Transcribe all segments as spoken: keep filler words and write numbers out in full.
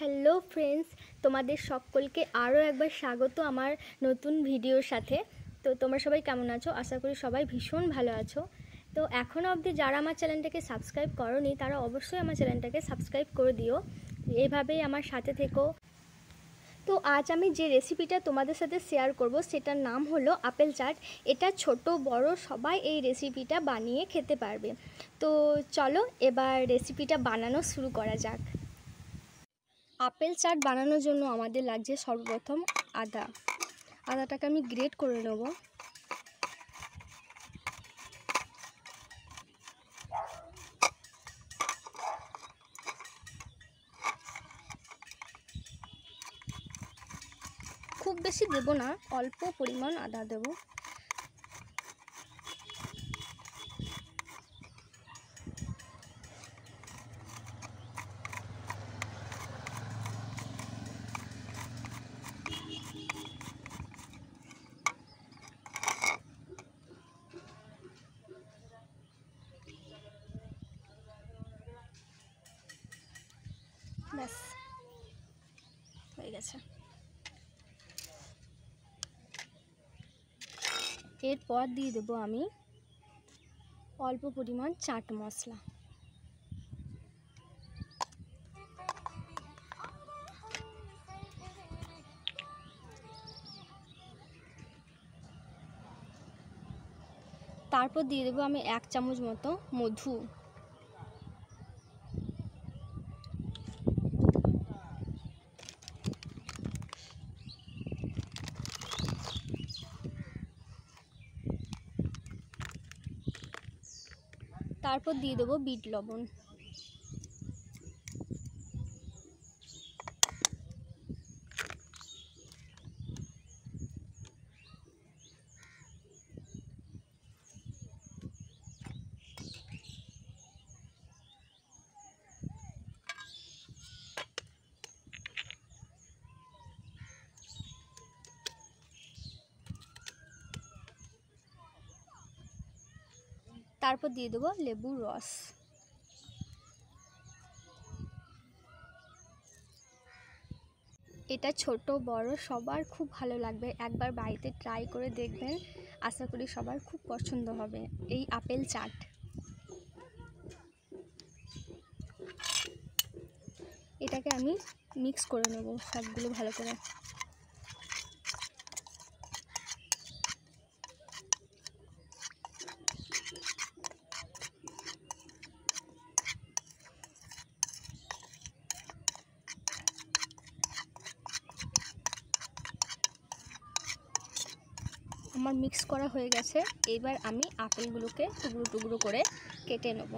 Hello friends, তোমাদের সকলকে আরও একবার স্বাগত আমার নতুন ভিডিওর সাথে। তো তোমরা সবাই কেমন আছো? আশা করি সবাই ভীষণ ভালো আছো। তো এখনও অবধি যারা আমার চ্যানেলটাকে সাবস্ক্রাইব করোনি তারা অবশ্যই আমার চ্যানেলটাকে সাবস্ক্রাইব করে দিও, এভাবেই আমার সাথে থেকো। তো আজ আমি যে রেসিপিটা তোমাদের সাথে শেয়ার করব সেটার নাম হলো আপেল চাট। এটা ছোট বড় সবাই এই রেসিপিটা বানিয়ে খেতে পারবে। তো চলো এবার রেসিপিটা বানানো শুরু করা যাক। আপেল চাট বানানোর জন্য আমাদের লাগছে সর্বপ্রথম আদা। আদাটাকে আমি গ্রেট করে নেব। খুব বেশি দেব না, অল্প পরিমাণ আদা দেব। ব্যাস হয়ে গেছে। এরপর দিয়ে দেবো আমি অল্প পরিমাণ চাট মশলা। তারপর দিয়ে দেবো আমি এক চামচ মতো মধু। তারপর দিয়ে দেবো বিট লবণ। তারপর দিয়ে দেবো লেবুর রস। এটা ছোট বড় সবার খুব ভালো লাগবে, একবার বাড়িতে ট্রাই করে দেখবেন। আশা করি সবার খুব পছন্দ হবে এই আপেল চাট। এটাকে আমি মিক্স করে নেব সবগুলো ভালো করে। আমার মিক্স করা হয়ে গেছে। এবার আমি আপেলগুলোকে টুকরো টুকরো করে কেটে নেব।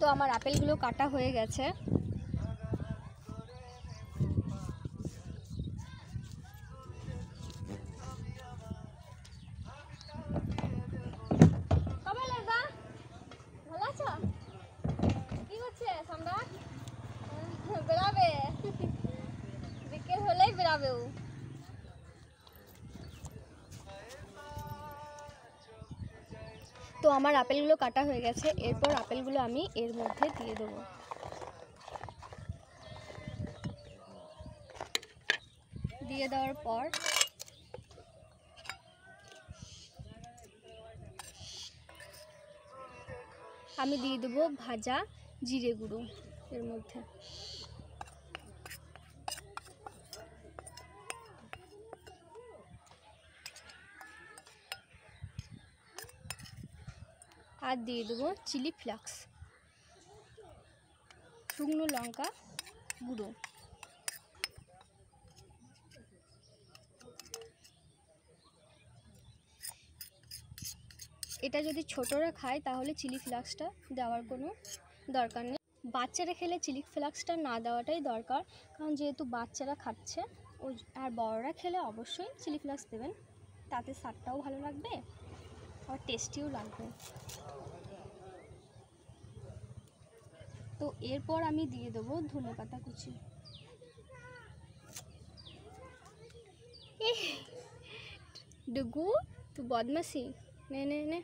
তো আমার আপেলগুলো কাটা হয়ে গেছে। ভালো আছো? কি হচ্ছে সম্রাট? বেড়াবে, বিকেল হলেই বেড়াবে ও। তো আমার আপেলগুলো কাটা হয়ে গেছে, এরপর আপেলগুলো আমি এর মধ্যে দিয়ে দেবো। দিয়ে দেওয়ার পর আমি দিয়ে দেবো ভাজা জিরে গুঁড়ো এর মধ্যে। আর দিয়ে দেবো চিলি ফ্লেক্স, শুকনো লঙ্কা গুঁড়ো। এটা যদি ছোটরা খায় তাহলে চিলি ফ্লেক্সটা দেওয়ার কোনো দরকার নেই। বাচ্চারা খেলে চিলি ফ্লেক্সটা না দেওয়াটাই দরকার, কারণ যেহেতু বাচ্চারা খাচ্ছে ও, আর বড়রা খেলে অবশ্যই চিলি ফ্লেক্স দেবেন, তাতে স্বাদটাও ভালো লাগবে আর টেস্টিও লাগবে। তো এরপর আমি দিয়ে দেবো ধনেপাতা কুচি। ডুগু তুই বদমাসি, নে নে নে।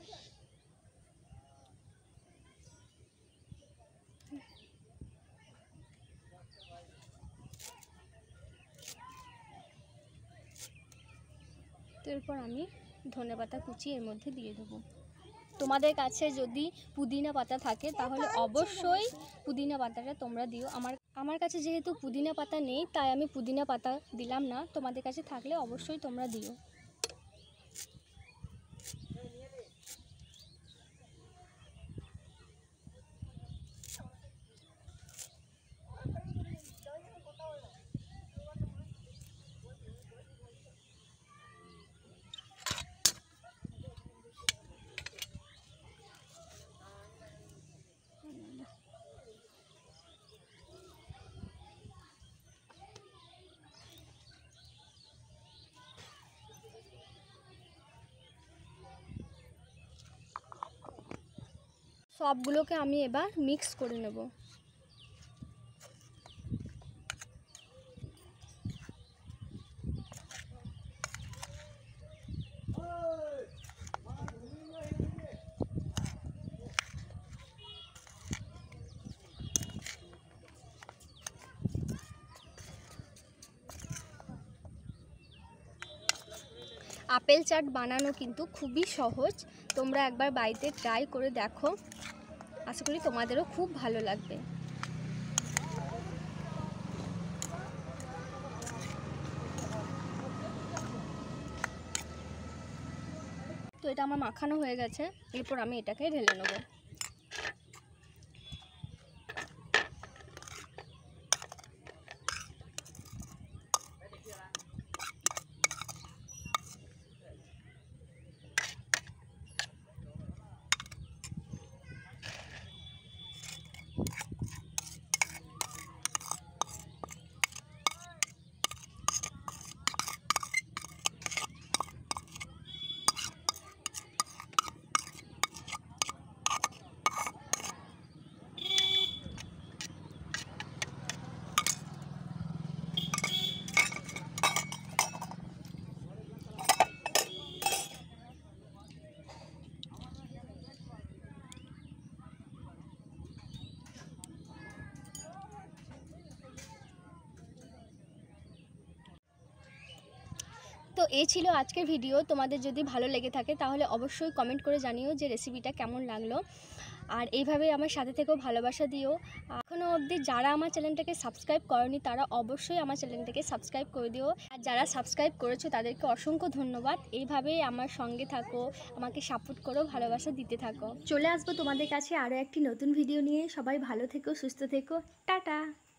তো এরপর আমি ধনেপাতা কুচি এর মধ্যে দিয়ে দেবো। তোমাদের কাছে যদি পুদিনা পাতা থাকে তাহলে অবশ্যই পুদিনা পাতাটা তোমরা দিও। আমার আমার কাছে যেহেতু পুদিনা পাতা নেই তাই আমি পুদিনা পাতা দিলাম না, তোমাদের কাছে থাকলে অবশ্যই তোমরা দিও। সবগুলোকে আমি এবার মিক্স করে নেব। আপেল চাট বানানো কিন্তু খুবই সহজ, তোমরা একবার বাড়িতে ট্রাই করে দেখো, আশা করি তোমাদেরও খুব ভালো লাগবে। তো এটা আমার মাখানো হয়ে গেছে, এরপর আমি এটাকে ঢেলে নেব। তো এই ছিল আজকের ভিডিও। তোমাদের যদি ভালো লেগে থাকে তাহলে অবশ্যই কমেন্ট করে জানিও যে রেসিপিটা কেমন লাগলো, আর এইভাবে আমার সাথে থেকেও ভালোবাসা দিও। এখনও অবধি যারা আমার চ্যানেলটাকে সাবস্ক্রাইব করনি তারা অবশ্যই আমার চ্যানেলটাকে সাবস্ক্রাইব করে দিও, আর যারা সাবস্ক্রাইব করেছো তাদেরকে অসংখ্য ধন্যবাদ। এইভাবেই আমার সঙ্গে থাকো, আমাকে সাপোর্ট করো, ভালোবাসা দিতে থাকো। চলে আসবো তোমাদের কাছে আরও একটি নতুন ভিডিও নিয়ে। সবাই ভালো থেকো, সুস্থ থেকো, টাটা।